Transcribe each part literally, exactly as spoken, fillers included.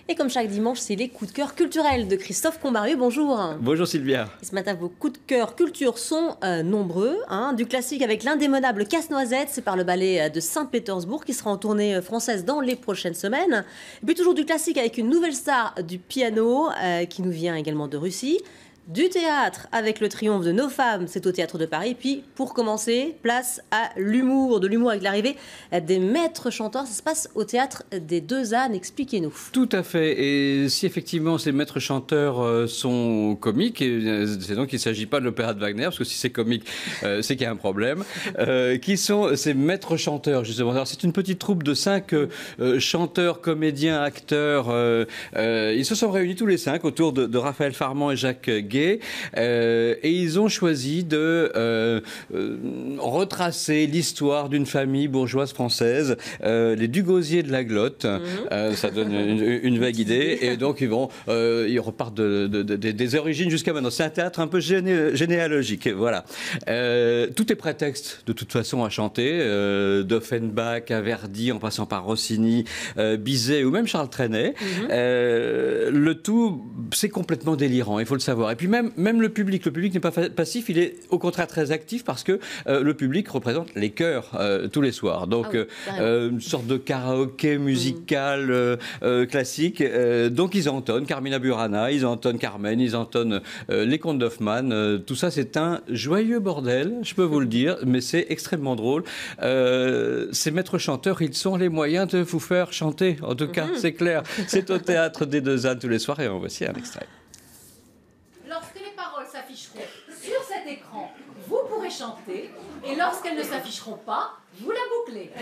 Et comme chaque dimanche, c'est les coups de cœur culturels de Christophe Combarieux. Bonjour. Bonjour Sylvia. Et ce matin, vos coups de cœur culture sont euh, nombreux. Hein. Du classique avec l'indémodable Casse-Noisette, c'est par le ballet de Saint-Pétersbourg qui sera en tournée française dans les prochaines semaines. Et puis toujours du classique avec une nouvelle star du piano euh, qui nous vient également de Russie. Du théâtre avec le triomphe de Nos Femmes, c'est au Théâtre de Paris. Puis pour commencer, place à l'humour, de l'humour avec l'arrivée des maîtres chanteurs. Ça se passe au Théâtre des Deux Ânes, expliquez-nous. Tout à fait, et si effectivement ces maîtres chanteurs sont comiques, c'est donc qu'il ne s'agit pas de l'opéra de Wagner, parce que si c'est comique, euh, c'est qu'il y a un problème. Euh, qui sont ces maîtres chanteurs justement? Alors c'est une petite troupe de cinq euh, chanteurs, comédiens, acteurs. Euh, euh, ils se sont réunis tous les cinq autour de, de Raphaël Farman et Jacques Guay. Euh, et ils ont choisi de euh, euh, retracer l'histoire d'une famille bourgeoise française, euh, les Dugosier de la Glotte. Mmh. Euh, ça donne une, une vague idée. Et donc ils vont, euh, ils repartent de, de, de, de, des origines jusqu'à maintenant. C'est un théâtre un peu géné généalogique. Voilà. Euh, tout est prétexte de toute façon à chanter. Euh, d'Offenbach à Verdi, en passant par Rossini, euh, Bizet ou même Charles Trenet. Mmh. Euh, le tout, c'est complètement délirant. Il faut le savoir. Et puis même, même le public, le public n'est pas passif, il est au contraire très actif parce que euh, le public représente les chœurs euh, tous les soirs. Donc ah oui, euh, une sorte de karaoké musical mmh. euh, euh, classique. Euh, donc ils entonnent Carmina Burana, ils entonnent Carmen, ils entonnent euh, les contes d'Hoffmann. Euh, tout ça c'est un joyeux bordel, je peux vous le dire, mais c'est extrêmement drôle. Euh, ces maîtres chanteurs, ils ont les moyens de vous faire chanter, en tout cas, mmh. c'est clair. C'est au Théâtre des Deux Ânes tous les soirs et en voici un extrait. Lorsque les paroles s'afficheront sur cet écran, vous pourrez chanter, et lorsqu'elles ne s'afficheront pas, vous la bouclez.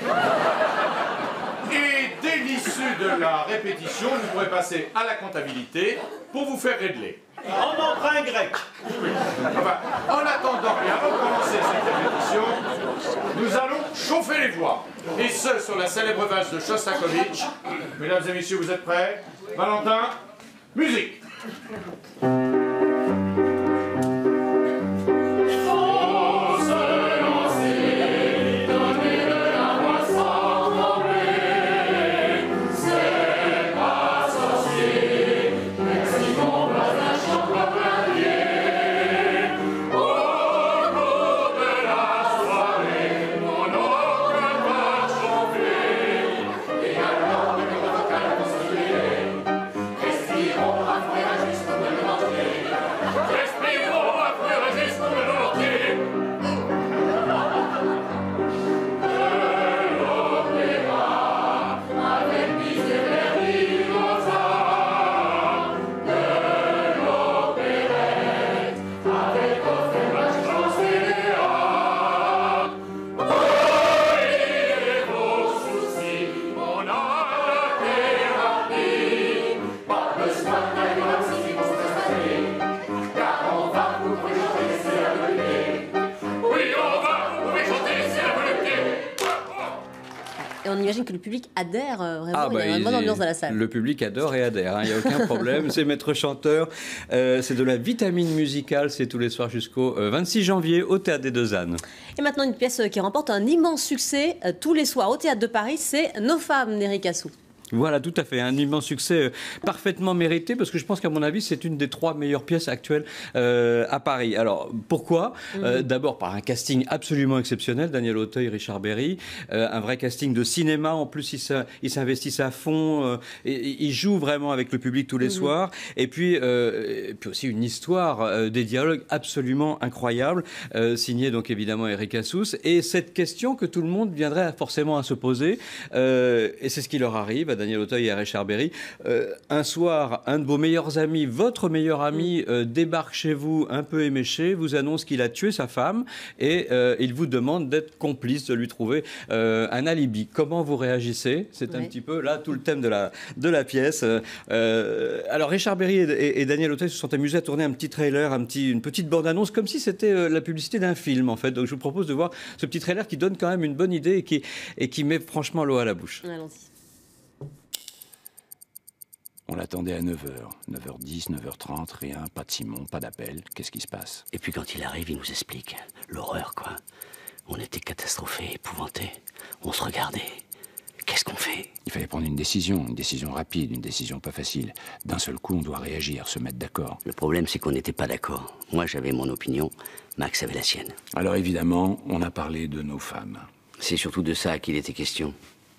Et dès l'issue de la répétition, vous pourrez passer à la comptabilité pour vous faire régler. En emprunt grec. Oui. Enfin, en attendant et avant de commencer cette répétition, nous allons chauffer les voix. Et ce, sur la célèbre valse de Shostakovich. Mesdames et messieurs, vous êtes prêts? Valentin, musique. Et on imagine que le public adhère euh, vraiment, ah bah, il y a une bonne ambiance dans la salle. Le public adore et adhère, il hein, n'y a aucun problème. C'est maître chanteur, euh, c'est de la vitamine musicale, c'est tous les soirs jusqu'au euh, vingt-six janvier au Théâtre des Deux Ânes. Et maintenant une pièce qui remporte un immense succès euh, tous les soirs au Théâtre de Paris, c'est Nos Femmes d'Éric Assou. Voilà, tout à fait, un immense succès euh, parfaitement mérité, parce que je pense qu'à mon avis, c'est une des trois meilleures pièces actuelles euh, à Paris. Alors, pourquoi? mmh. euh, D'abord, par un casting absolument exceptionnel, Daniel Auteuil, Richard Berry, euh, un vrai casting de cinéma, en plus, ils s'investissent à fond, euh, et, ils jouent vraiment avec le public tous les mmh. soirs, et puis, euh, et puis aussi une histoire, euh, des dialogues absolument incroyables, euh, signé donc évidemment Éric Assous, et cette question que tout le monde viendrait forcément à se poser, euh, et c'est ce qui leur arrive, Daniel Auteuil et à Richard Berry. Euh, un soir, un de vos meilleurs amis, votre meilleur ami, euh, débarque chez vous un peu éméché, vous annonce qu'il a tué sa femme et euh, il vous demande d'être complice, de lui trouver euh, un alibi. Comment vous réagissez? C'est un oui. petit peu là tout le thème de la, de la pièce. Euh, alors Richard Berry et, et, et Daniel Auteuil se sont amusés à tourner un petit trailer, un petit, une petite bande-annonce, comme si c'était euh, la publicité d'un film en fait. Donc je vous propose de voir ce petit trailer qui donne quand même une bonne idée et qui, et qui met franchement l'eau à la bouche. Allons-y. On l'attendait à neuf heures. neuf heures dix, neuf heures trente, rien, pas de Simon, pas d'appel. Qu'est-ce qui se passe? Et puis quand il arrive, il nous explique. L'horreur, quoi. On était catastrophés, épouvantés. On se regardait. Qu'est-ce qu'on fait? Mais Il fallait prendre une décision, une décision rapide, une décision pas facile. D'un seul coup, on doit réagir, se mettre d'accord. le problème, c'est qu'on n'était pas d'accord. Moi, j'avais mon opinion, Max avait la sienne. Alors évidemment, on a parlé de nos femmes. C'est surtout de ça qu'il était question.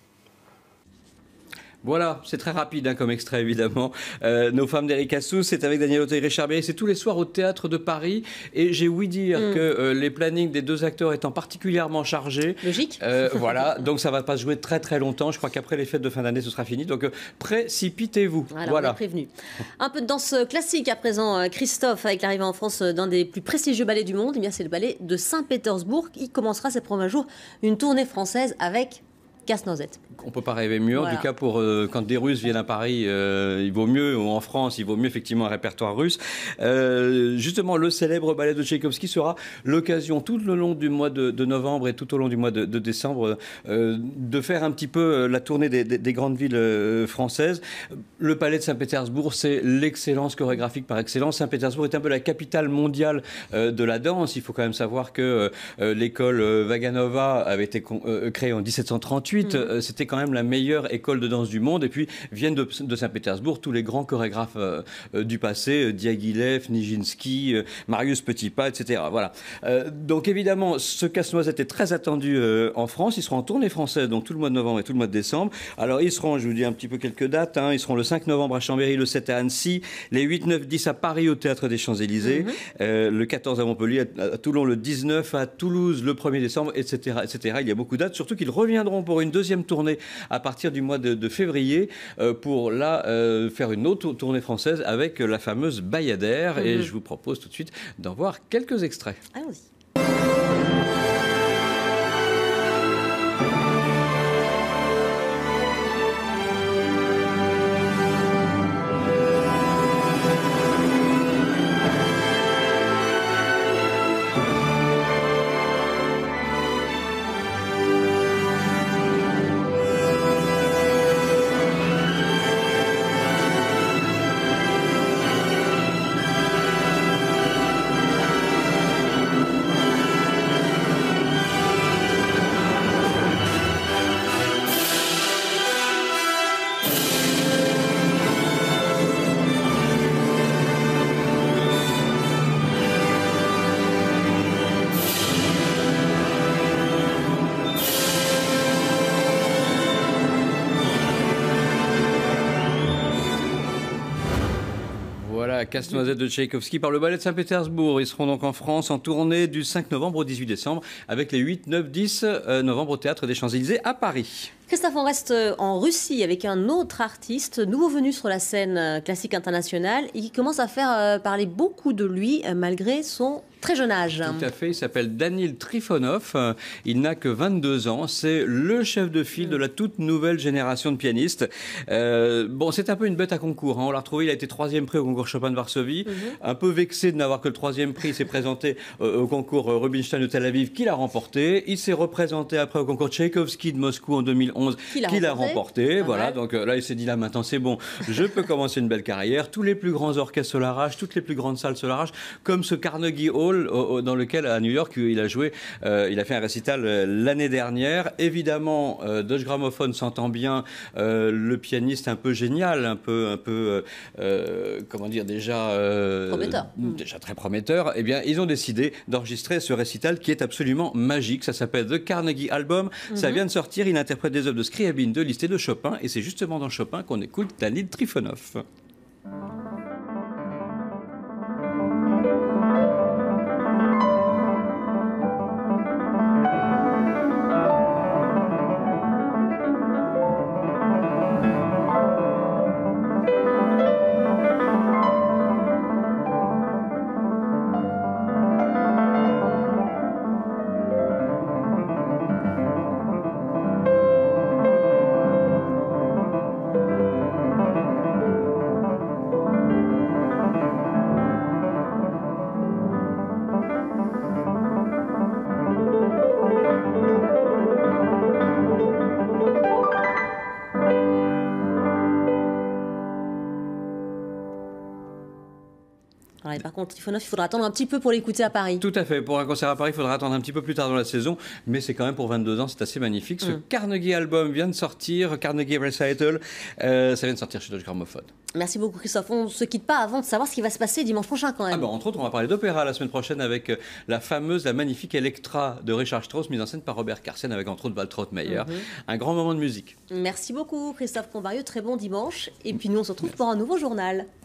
Voilà, c'est très rapide hein, comme extrait évidemment. Euh, Nos femmes d'Eric Assous, c'est avec Daniel Auteuil et Richard Berry, c'est tous les soirs au Théâtre de Paris. Et j'ai ouï dire mm. que euh, les plannings des deux acteurs étant particulièrement chargés. Logique. Euh, voilà, donc ça ne va pas se jouer très très longtemps. Je crois qu'après les fêtes de fin d'année, ce sera fini. Donc euh, précipitez-vous. Voilà, voilà. On est prévenu. Un peu de danse classique à présent, Christophe, avec l'arrivée en France d'un des plus prestigieux ballets du monde. Eh bien, c'est le ballet de Saint-Pétersbourg. Il commencera ses premiers jours une tournée française avec Casse-Noisette. On ne peut pas rêver mieux. Voilà. En tout cas, pour, euh, quand des Russes viennent à Paris, euh, il vaut mieux, ou en France, il vaut mieux effectivement un répertoire russe. Euh, justement, le célèbre ballet de Tchaïkovski sera l'occasion tout le long du mois de, de novembre et tout au long du mois de, de décembre euh, de faire un petit peu la tournée des, des, des grandes villes euh, françaises. Le palais de Saint-Pétersbourg, c'est l'excellence chorégraphique par excellence. Saint-Pétersbourg est un peu la capitale mondiale euh, de la danse. Il faut quand même savoir que euh, l'école Vaganova avait été euh, créée en dix-sept cent trente-huit. Mmh. C'était quand même la meilleure école de danse du monde. Et puis viennent de, de Saint-Pétersbourg tous les grands chorégraphes euh, euh, du passé, euh, Diaghilev, Nijinsky, euh, Marius Petipa, et cetera. Voilà. Euh, donc évidemment, ce Casse-Noisette est très attendu euh, en France. Ils seront en tournée française, donc tout le mois de novembre et tout le mois de décembre. Alors ils seront, je vous dis un petit peu quelques dates, hein, ils seront le cinq novembre à Chambéry, le sept à Annecy, les huit, neuf, dix à Paris au Théâtre des Champs-Élysées, mmh. euh, le quatorze à Montpellier, à, à Toulon le dix-neuf, à Toulouse le premier décembre, et cetera, et cetera. Il y a beaucoup de dates, surtout qu'ils reviendront pour une deuxième tournée à partir du mois de, de février euh, pour là euh, faire une autre tournée française avec la fameuse Bayadère. Mmh. Et je vous propose tout de suite d'en voir quelques extraits. Allons-y. Casse-Noisette de Tchaïkovski par le ballet de Saint-Pétersbourg. Ils seront donc en France en tournée du cinq novembre au dix-huit décembre avec les huit, neuf, dix novembre au Théâtre des Champs-Élysées à Paris. Christophe, on reste en Russie avec un autre artiste, nouveau venu sur la scène classique internationale et qui commence à faire parler beaucoup de lui malgré son très jeune âge. Tout à fait, il s'appelle Danil Trifonov, il n'a que vingt-deux ans, c'est le chef de file de la toute nouvelle génération de pianistes. Euh, bon, c'est un peu une bête à concours, hein. On l'a retrouvé, il a été troisième prix au concours Chopin de Varsovie, mm-hmm. un peu vexé de n'avoir que le troisième prix, il s'est présenté euh, au concours Rubinstein de Tel Aviv, qu'il a remporté, il s'est représenté après au concours Tchaïkovski de Moscou en deux mille onze, qu'il a, qu'il a remporté, ah, voilà, ouais. Donc euh, là il s'est dit là maintenant c'est bon, je peux commencer une belle carrière, tous les plus grands orchestres se l'arrachent, toutes les plus grandes salles se l'arrachent, comme ce Carnegie Hall dans lequel à New York il a joué, euh, il a fait un récital euh, l'année dernière. Évidemment, euh, Deutsche Grammophon s'entend bien, euh, le pianiste un peu génial, un peu, un peu, euh, comment dire déjà, euh, prometteur. déjà très prometteur. Eh bien, ils ont décidé d'enregistrer ce récital qui est absolument magique. Ça s'appelle The Carnegie Album. Mm-hmm. Ça vient de sortir. Il interprète des œuvres de Scriabin, de Liszt et de Chopin, et c'est justement dans Chopin qu'on écoute Danil Trifonov. Alors, et par contre, Trifonov, il faudra attendre un petit peu pour l'écouter à Paris. Tout à fait. Pour un concert à Paris, il faudra attendre un petit peu plus tard dans la saison, mais c'est quand même pour vingt-deux ans, c'est assez magnifique. Ce Mm. Carnegie album vient de sortir, Carnegie Recital, euh, ça vient de sortir chez Deutsche Grammophon. Merci beaucoup, Christophe. On ne se quitte pas avant de savoir ce qui va se passer dimanche prochain quand même. Ah bah, entre autres, on va parler d'opéra la semaine prochaine avec euh, la fameuse, la magnifique Electra de Richard Strauss, mise en scène par Robert Carsen, avec entre autres Waltraud Meyer. Mhm. Un grand moment de musique. Merci beaucoup, Christophe Convarieux. Très bon dimanche. Et puis nous, on se retrouve pour un nouveau journal.